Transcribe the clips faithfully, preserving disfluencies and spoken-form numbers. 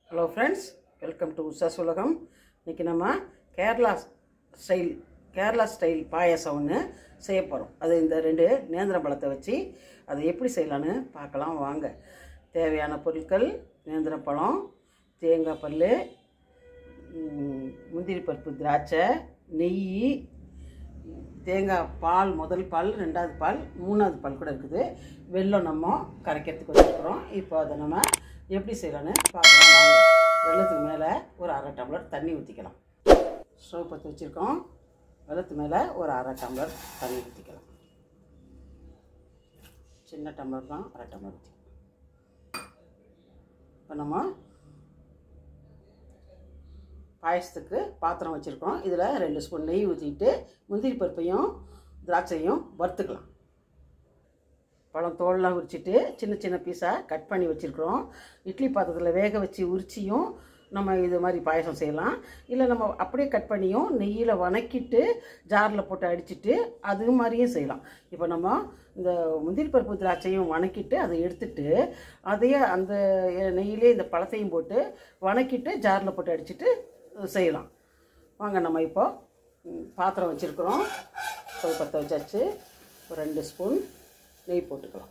Hello friends, welcome to Usha Ulagam. இன்னைக்கு நம்ம Kerala style Kerala style payasam ஒன்று செய்ய போகிறோம். அது இந்த ரெண்டு நேந்திர பழத்தை வச்சு அதை எப்படி செய்யலான்னு பார்க்கலாம் வாங்க. தேவையான பொருட்கள்: நேந்திர பழம், தேங்காய் பல், முந்திரி பருப்பு, திராட்சை, நெய், தேங்காய் பால், முதல் பால், ரெண்டாவது பால், மூணாவது பால் கூட இருக்குது. வெல்லம் நம்ம கரைக்கிறதுக்கு வச்சுருக்குறோம். இப்போ அதை நம்ம எப்படி செய்யலான்னு பார்க்கலாம் வாங்க. வெள்ளத்துக்கு மேலே ஒரு அரை டம்ளர் தண்ணி ஊற்றிக்கலாம். ஸ்டவ் பற்றி வச்சுருக்கோம். வெள்ளத்துக்கு மேலே ஒரு அரை டம்ளர் தண்ணி ஊற்றிக்கலாம். சின்ன டம்ளர் தான், அரை டம்ளர் ஊற்றிக்கலாம். இப்போ நம்ம பாயசத்துக்கு பாத்திரம் வச்சுருக்கோம். இதில் ரெண்டு ஸ்பூன் நெய் ஊற்றிட்டு முந்திரி பருப்பையும் திராட்சையும் வறுத்துக்கலாம். பழம் தோல்லாம் உரிச்சிட்டு சின்ன சின்ன பீஸாக கட் பண்ணி வச்சுருக்குறோம். இட்லி பாத்திரத்தில் வேக வச்சு உரிச்சியும் நம்ம இது மாதிரி பாயசம் செய்யலாம். இல்லை நம்ம அப்படியே கட் பண்ணியும் நெய்யில் வணக்கிட்டு ஜாரில் போட்டு அடிச்சுட்டு அது மாதிரியும் செய்யலாம். இப்போ நம்ம இந்த முந்திரி பருப்பு திராட்சையும் வணக்கிட்டு அதை எடுத்துட்டு அதையே அந்த நெய்யிலே இந்த பழத்தையும் போட்டு வணக்கிட்டு ஜாரில் போட்டு அடிச்சுட்டு செய்யலாம் வாங்க. நம்ம இப்போ பாத்திரம் வச்சுருக்குறோம். ஸ்டவ் பற்ற வச்சாச்சு. ஒரு ரெண்டு ஸ்பூன் நெய் போட்டுக்கலாம்.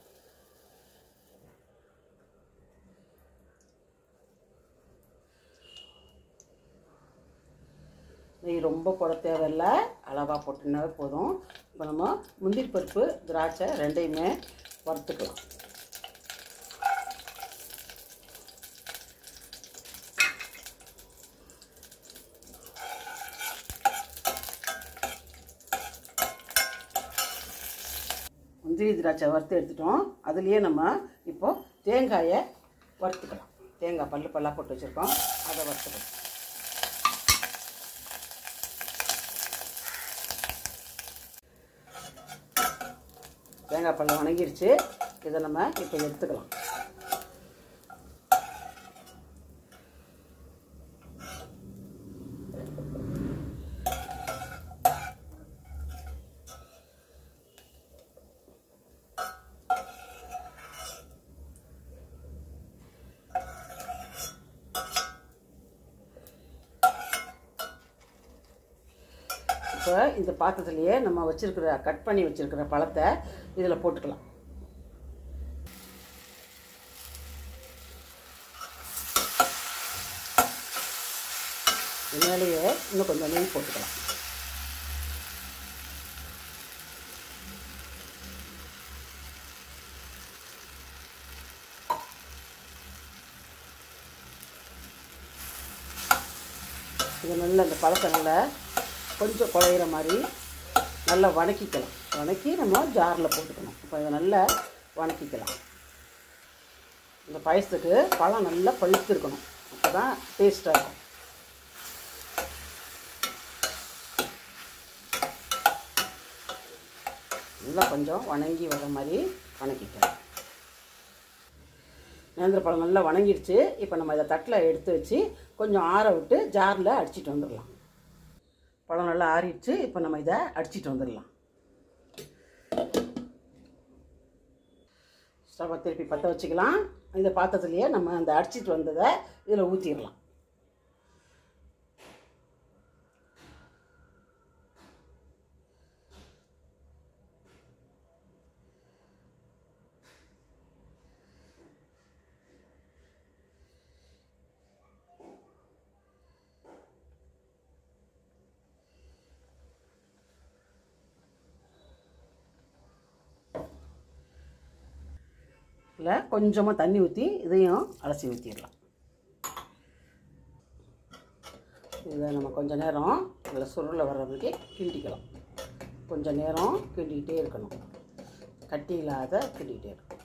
நெய் ரொம்ப போட தேவையில்லை, அளவாக போட்டுனாவே போதும். இப்போ நம்ம முந்திரி பருப்பு திராட்சை ரெண்டையுமே வறுத்துக்கலாம். முந்திரி திராட்சை வறுத்து எடுத்துட்டோம். அதுலேயே நம்ம இப்போது தேங்காயை வறுத்துக்கலாம். தேங்காய் பல்லு பல்லாக போட்டு வச்சுருக்கோம், அதை வறுத்துக்கலாம். தேங்காய் பல்லு வணங்கிடுச்சு. இதை நம்ம இப்போ எடுத்துக்கலாம். இப்போ இந்த பாத்திரத்துலேயே நம்ம வச்சுருக்கிற கட் பண்ணி வச்சுருக்கிற பழத்தை இதில் போட்டுக்கலாம். இதனாலேயே இன்னும் கொஞ்சம் நெய் போட்டுக்கலாம். இது நல்லா இந்த பழத்தை நல்லா கொஞ்சம் குழையிற மாதிரி நல்லா வணக்கிக்கலாம். வணக்கி நம்ம ஜாரில் போட்டுக்கணும். இப்போ இதை நல்லா வணக்கிக்கலாம். இந்த பாயசத்துக்கு பழம் நல்லா பழுத்து இருக்கணும், அப்போ தான் டேஸ்ட்டாக இருக்கும். நல்லா கொஞ்சம் வணங்கி வர மாதிரி வணக்கிக்கலாம். நேந்திர பழம் நல்லா வணங்கிடுச்சு. இப்போ நம்ம இதை தட்டில் எடுத்து வச்சு கொஞ்சம் ஆற விட்டு ஜாரில் அடிச்சிட்டு வந்துடலாம். பழம் நல்லா ஆறிடுச்சு. இப்போ நம்ம இதை அடிச்சிட்டு வந்துடலாம். ஸ்டவ்வை திருப்பி பற்ற வச்சுக்கலாம். இந்த பாத்திரத்துலேயே நம்ம அந்த அடிச்சிட்டு வந்ததை இதில் ஊற்றிடலாம். இல்லை கொஞ்சமாக தண்ணி ஊற்றி இதையும் அலசி ஊற்றிடலாம். இதை நம்ம கொஞ்சம் நேரம் இதில் சுருளை வர்றதுக்கு கிண்டிக்கலாம். கொஞ்சம் நேரம் கிண்டிக்கிட்டே இருக்கணும், கட்டி இல்லாத கிண்டிக்கிட்டே இருக்கணும்,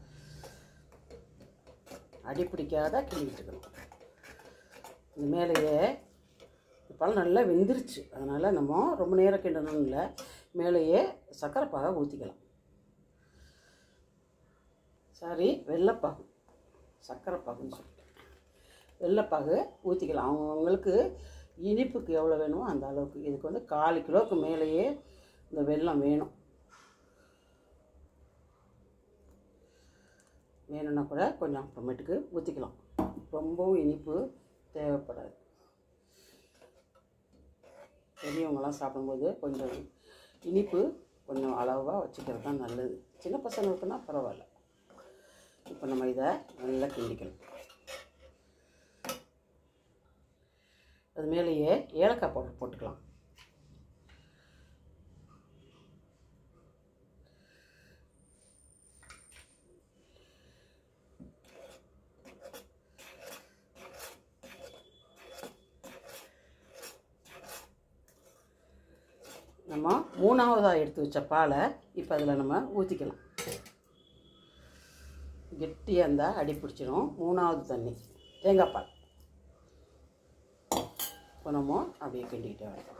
அடி பிடிக்காத கிண்டிக்கிட்டு இருக்கணும். இது மேலேயே பழம் நல்லா வெந்துருச்சு, அதனால் நம்ம ரொம்ப நேரம் கிண்டணும் இல்லை. மேலேயே சர்க்கரை பாகை ஊற்றிக்கலாம். சாரி, வெள்ளைப்பாகு, சர்க்கரை பாகுன்னு சொல்லிட்டு வெள்ளைப்பாகு ஊற்றிக்கலாம். அவங்கவுங்களுக்கு இனிப்புக்கு எவ்வளோ வேணுமோ அந்த அளவுக்கு. இதுக்கு வந்து கால் கிலோவுக்கு மேலேயே இந்த வெல்லம் வேணும். வேணும்னா கூட கொஞ்சம் அப்புறமேட்டுக்கு ஊற்றிக்கலாம். ரொம்பவும் இனிப்பு தேவைப்படாது. பெரியவங்களாம் சாப்பிடும்போது கொஞ்சம் இனிப்பு கொஞ்சம் அளவாக வச்சுக்கிறது தான் நல்லது. சின்ன பசங்களுக்குன்னா பரவாயில்ல. இப்போ நம்ம இதை நல்லா கிண்டிக்கணும். அது மேலேயே ஏலக்காய் பவுடர் போட்டுக்கலாம். நம்ம மூணாவதாக எடுத்து வச்ச பாலை இப்போ அதில் நம்ம ஊற்றிக்கலாம். கெட்டியாக இருந்தால் அடி பிடிச்சிடும். மூணாவது தண்ணி தேங்காய் பால் இப்போ நம்ம அப்படியே கிண்டிக்கிட்டே வரோம்.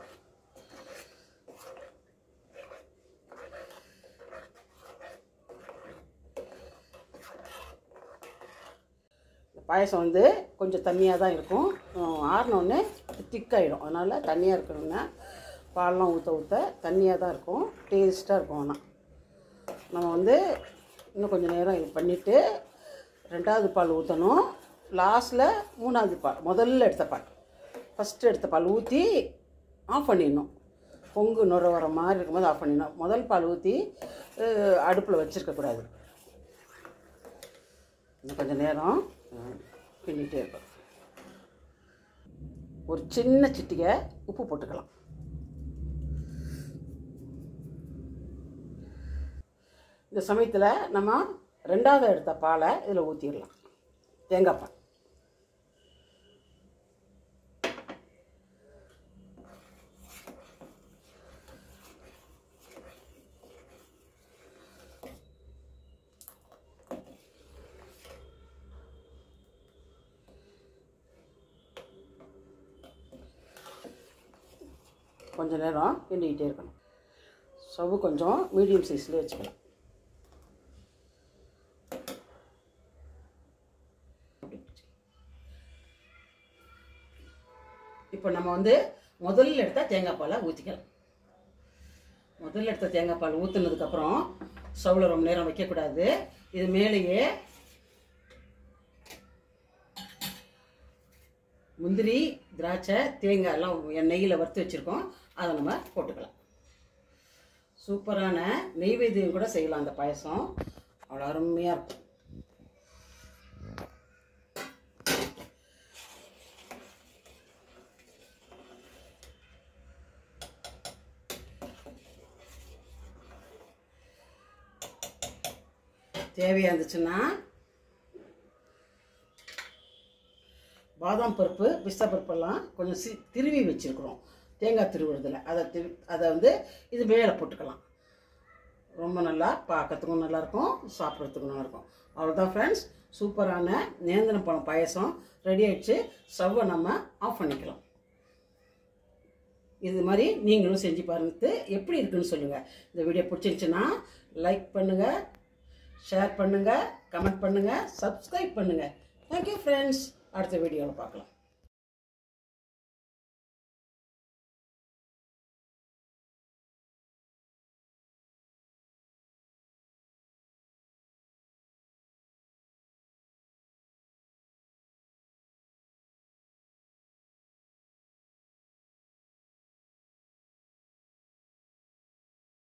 பாயசம் வந்து கொஞ்சம் தண்ணியாக தான் இருக்கும். ஆறினோடனே திக்காகிடும். அதனால் தண்ணியாக இருக்கணும்னா பால்லாம் ஊற்ற ஊற்ற தண்ணியாக தான் இருக்கும். டேஸ்ட்டாக இருக்கும். ஆனால் நம்ம வந்து இன்னும் கொஞ்சம் நேரம் இது பண்ணிவிட்டு ரெண்டாவது பால் ஊற்றணும். லாஸ்ட்டில் மூணாவது பால், முதல்ல எடுத்த பால், ஃபஸ்ட்டு எடுத்த பால் ஊற்றி ஆஃப் பண்ணிடணும். பொங்கு நுர வர மாதிரி இருக்கும்போது ஆஃப் பண்ணிடணும். முதல் பால் ஊற்றி அடுப்பில் வச்சுருக்கக்கூடாது. இன்னும் கொஞ்சம் நேரம் கிண்டிகிட்டே இருக்கும். ஒரு சின்ன சிட்டிகை உப்பு போட்டுக்கலாம். இந்த சமயத்தில் நம்ம ரெண்டாவது எடுத்த பாலை இதில் ஊற்றிடலாம். தேங்காய் பால் கொஞ்சம் நேரம் கிண்டிக்கிட்டே இருக்கணும். ஸ்டவ் கொஞ்சம் மீடியம் சைஸில் வச்சுக்கலாம். இப்போ நம்ம வந்து முதல்ல எடுத்த தேங்காய் பாலை ஊற்றிக்கலாம். முதல்ல எடுத்த தேங்காய் பால் ஊற்றுனதுக்கப்புறம் ஸ்டவ்வில் ரொம்ப நேரம் வைக்கக்கூடாது. இது மேலேயே முந்திரி, திராட்சை, தேங்காய் எல்லாம் நெய்யில் வறுத்து வச்சுருக்கோம். அதை நம்ம போட்டுக்கலாம். சூப்பரான நெய்வேத்தியம் கூட செய்யலாம். அந்த பாயசம் அவ்வளோ அருமையாக இருக்கும். தேவையாக இருந்துச்சுன்னா பாதாம் பருப்பு, பிஸ்தா பருப்பெல்லாம் கொஞ்சம் சி திருவி வச்சுருக்குறோம். தேங்காய் திருவுறதில் அதை திரு அதை வந்து இது மேலே போட்டுக்கலாம். ரொம்ப நல்லா பார்க்கறதுக்கும் நல்லாயிருக்கும், சாப்பிட்றதுக்கும் நல்லாயிருக்கும். அவ்வளோதான் ஃப்ரெண்ட்ஸ், சூப்பரான நேந்திரம் பழம் பாயசம் ரெடி ஆகிடுச்சு. ஸ்டவ்வை நம்ம ஆஃப் பண்ணிக்கலாம். இது மாதிரி நீங்களும் செஞ்சு பாருங்க, எப்படி இருக்குன்னு சொல்லுங்கள். இந்த வீடியோ பிடிச்சிருந்துச்சுன்னா லைக் பண்ணுங்கள், ஷேர் பண்ணுங்கள், கமெண்ட் பண்ணுங்கள், சப்ஸ்கிரைப் பண்ணுங்கள். Thank you friends. அடுத்த வீடியோவில் பார்க்கலாம்.